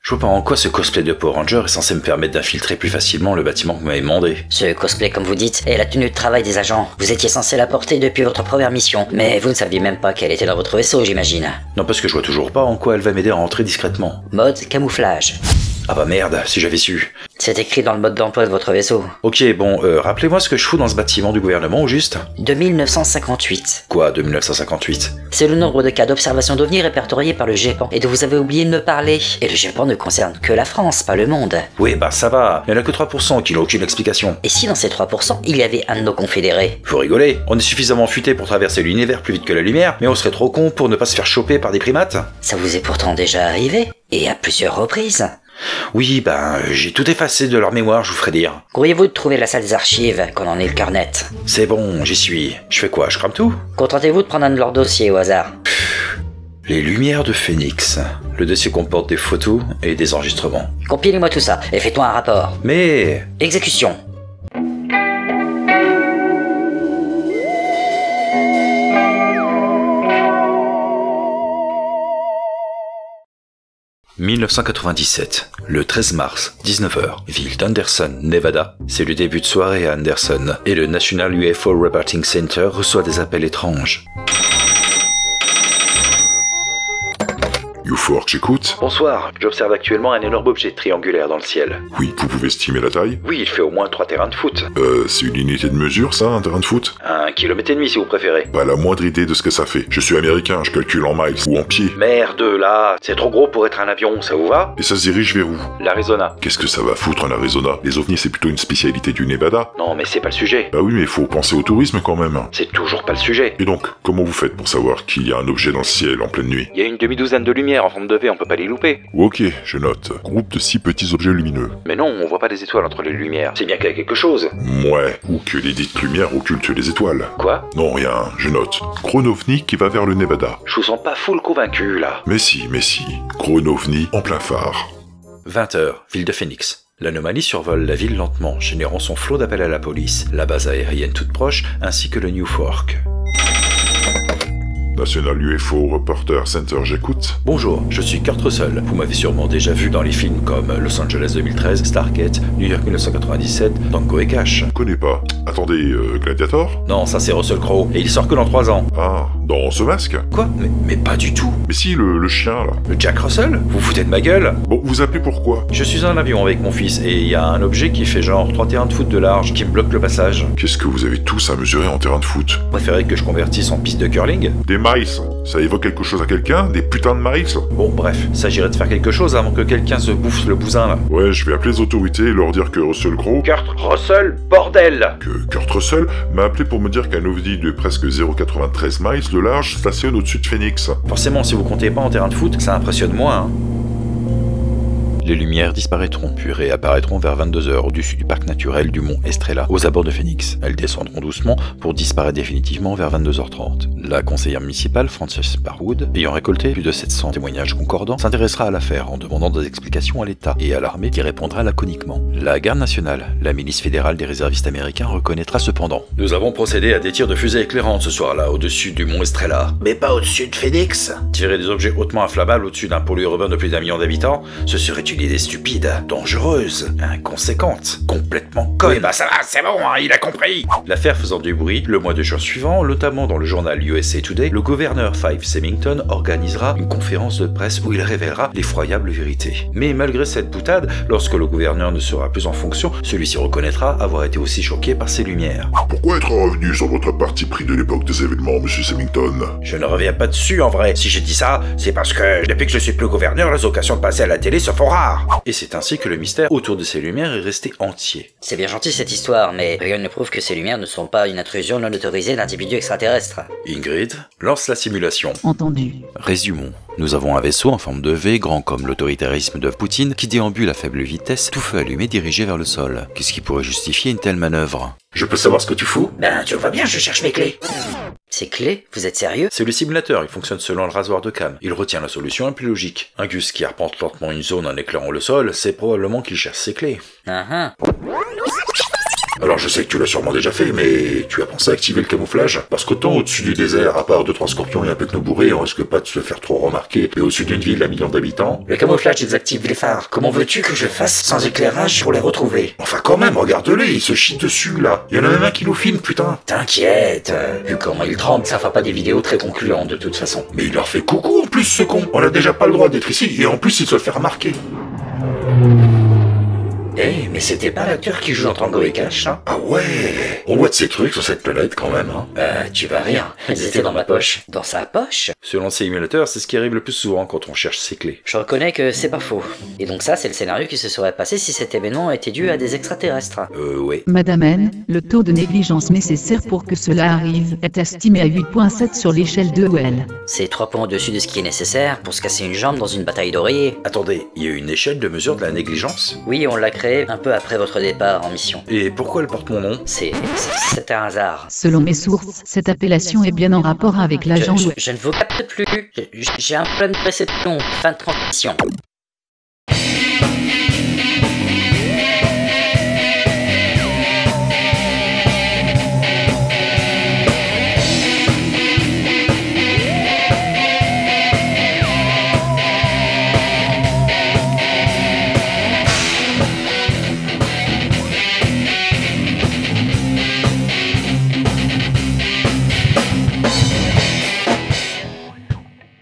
Je vois pas en quoi ce cosplay de Power Ranger est censé me permettre d'infiltrer plus facilement le bâtiment que vous m'avez demandé. Ce cosplay, comme vous dites, est la tenue de travail des agents. Vous étiez censé la porter depuis votre première mission, mais vous ne saviez même pas qu'elle était dans votre vaisseau, j'imagine. Non, parce que je vois toujours pas en quoi elle va m'aider à rentrer discrètement. Mode camouflage. Ah bah merde, si j'avais su. C'est écrit dans le mode d'emploi de votre vaisseau. Ok, bon, rappelez-moi ce que je fous dans ce bâtiment du gouvernement, au juste. De 1958. Quoi, de 1958? C'est le nombre de cas d'observation d'OVNI répertoriés par le GEPAN, et dont vous avez oublié de me parler. Et le GEPAN ne concerne que la France, pas le monde. Oui, bah ça va, il y en a que 3% qui n'ont aucune explication. Et si dans ces 3%, il y avait un de nos confédérés? Faut rigoler, on est suffisamment futé pour traverser l'univers plus vite que la lumière, mais on serait trop con pour ne pas se faire choper par des primates. Ça vous est pourtant déjà arrivé, et à plusieurs reprises. Oui, ben, j'ai tout effacé de leur mémoire, je vous ferai dire. Courriez-vous de trouver la salle des archives, qu'on en ait le cœur net? C'est bon, j'y suis. Je fais quoi, je crame tout? Contentez-vous de prendre un de leurs dossiers au hasard. Les Lumières de Phoenix. Le dossier comporte des photos et des enregistrements. Compilez-moi tout ça, et faites-moi un rapport. Mais... Exécution. « 1997, le 13 mars, 19h, ville d'Anderson, Nevada. C'est le début de soirée à Anderson, et le National UFO Reporting Center reçoit des appels étranges. UFO, j'écoute. Bonsoir, j'observe actuellement un énorme objet triangulaire dans le ciel. Oui, vous pouvez estimer la taille? Oui, il fait au moins 3 terrains de foot. C'est une unité de mesure, ça, un terrain de foot? 1,5 km si vous préférez. Pas la moindre idée de ce que ça fait. Je suis américain, je calcule en miles ou en pieds. Merde, là, c'est trop gros pour être un avion, ça vous va? Et ça se dirige vers où? L'Arizona. Qu'est-ce que ça va foutre en Arizona? Les ovnis, c'est plutôt une spécialité du Nevada. Non, mais c'est pas le sujet. Bah oui, mais faut penser au tourisme quand même. C'est toujours pas le sujet. Et donc, comment vous faites pour savoir qu'il y a un objet dans le ciel en pleine nuit? Il y a une demi-douzaine de lumières en forme de V, on peut pas les louper. Ok, je note. Groupe de 6 petits objets lumineux. Mais non, on voit pas des étoiles entre les lumières. C'est bien qu'il y a quelque chose. Ouais, ou que les dites lumières occultent les étoiles. Quoi? Non, rien, je note. Gros ovni qui va vers le Nevada. Je vous sens pas full convaincu, là. Mais si. Gros ovni en plein phare. 20h, ville de Phoenix. L'anomalie survole la ville lentement, générant son flot d'appels à la police, la base aérienne toute proche, ainsi que le New Fork. National UFO Reporter Center, j'écoute. Bonjour, je suis Kurt Russell. Vous m'avez sûrement déjà vu dans les films comme Los Angeles 2013, Stargate, New York 1997, Tango et Cash. Je connais pas. Attendez, Gladiator? Non, ça c'est Russell Crowe, et il sort que dans 3 ans. Ah, dans ce masque? Quoi? Mais pas du tout. Mais si, le chien, là. Le Jack Russell? Vous vous foutez de ma gueule? Bon, vous appelez pourquoi? Je suis en avion avec mon fils, et il y a un objet qui fait genre 3 terrains de foot de large, qui me bloque le passage. Qu'est-ce que vous avez tous à mesurer en terrain de foot? Vous préférez que je convertisse en piste de curling? Des miles. Ça évoque quelque chose à quelqu'un? Des putains de miles? Bon, bref, s'agirait de faire quelque chose avant que quelqu'un se bouffe le bousin, là. Ouais, je vais appeler les autorités et leur dire que Russell Crowe... Kurt Russell, bordel! Que Kurt Russell m'a appelé pour me dire qu'un ovni de presque 0,93 miles de large stationne au-dessus de Phoenix. Forcément, si vous comptez pas en terrain de foot, ça impressionne moins, hein. Les lumières disparaîtront, puis réapparaîtront vers 22h au-dessus du parc naturel du mont Estrella, aux abords de Phoenix. Elles descendront doucement pour disparaître définitivement vers 22h30. La conseillère municipale, Frances Barwood, ayant récolté plus de 700 témoignages concordants, s'intéressera à l'affaire en demandant des explications à l'État et à l'armée qui répondra laconiquement. La garde nationale, la milice fédérale des réservistes américains, reconnaîtra cependant. Nous avons procédé à des tirs de fusée éclairantes ce soir-là, au-dessus du mont Estrella. Mais pas au-dessus de Phoenix. Tirer des objets hautement inflammables au-dessus d'un pôle urbain de plus d'1 million d'habitants, ce serait une idée stupide, dangereuse, inconséquente, complètement conne. Oui, bah ça va, c'est bon, hein, il a compris. L'affaire faisant du bruit, le mois de juin suivant, notamment dans le journal USA Today, le gouverneur Fife Symington organisera une conférence de presse où il révélera l'effroyable vérité. Mais malgré cette boutade, lorsque le gouverneur ne sera plus en fonction, celui-ci reconnaîtra avoir été aussi choqué par ces lumières. Pourquoi être revenu sur votre parti pris de l'époque des événements, monsieur Symington? Je ne reviens pas dessus en vrai. Si j'ai dit ça, c'est parce que depuis que je suis plus gouverneur, les occasions de passer à la télé se font rares. Et c'est ainsi que le mystère autour de ces lumières est resté entier. C'est bien gentil cette histoire, mais rien ne prouve que ces lumières ne sont pas une intrusion non autorisée d'individus extraterrestres. Ingrid, lance la simulation. Entendu. Résumons. Nous avons un vaisseau en forme de V, grand comme l'autoritarisme de Poutine, qui déambule à faible vitesse, tout feu allumé dirigé vers le sol. Qu'est-ce qui pourrait justifier une telle manœuvre? Je peux savoir ce que tu fous? Ben, tu vois bien, je cherche mes clés. Ces clés? Vous êtes sérieux? C'est le simulateur, il fonctionne selon le rasoir de Cam. Il retient la solution la plus logique. Un gus qui arpente lentement une zone en éclairant le sol, c'est probablement qu'il cherche ses clés. Alors je sais que tu l'as sûrement déjà fait, mais tu as pensé à activer le camouflage? Parce qu'autant au-dessus du désert, à part 2-3 scorpions et un pecno bourré, on risque pas de se faire trop remarquer. Et au-dessus d'une ville à millions d'habitants... Le camouflage désactive les phares. Comment veux-tu que je fasse sans éclairage pour les retrouver? Enfin quand même, regarde-les, ils se chient dessus là. Il y en a même un qui nous filme, putain. T'inquiète, vu comment il tremble, ça fera pas des vidéos très concluantes de toute façon. Mais il leur fait coucou en plus ce con. On a déjà pas le droit d'être ici, et en plus il se le fait remarquer. Mais c'était pas l'acteur qui joue dans Tango et Cash, hein? Ah ouais. On voit de ces trucs sur cette planète quand même, hein. Tu vas rire. Ils étaient dans ma poche. Dans sa poche? Selon ces émulateurs, c'est ce qui arrive le plus souvent quand on cherche ses clés. Je reconnais que c'est pas faux. Et donc ça, c'est le scénario qui se serait passé si cet événement était dû à des extraterrestres. Ouais. Madame N, le taux de négligence nécessaire pour que cela arrive est estimé à 8,7 sur l'échelle de Well. C'est 3 points au-dessus de ce qui est nécessaire pour se casser une jambe dans une bataille d'oreiller. Attendez, il y a une échelle de mesure de la négligence? Oui, on l'a créé un peu après votre départ en mission. Et pourquoi elle porte mon nom? C'est un hasard. Selon mes sources, cette appellation est bien en rapport avec l'agent Well. Je ne vous capte plus. J'ai un problème de réception. Fin de transmission.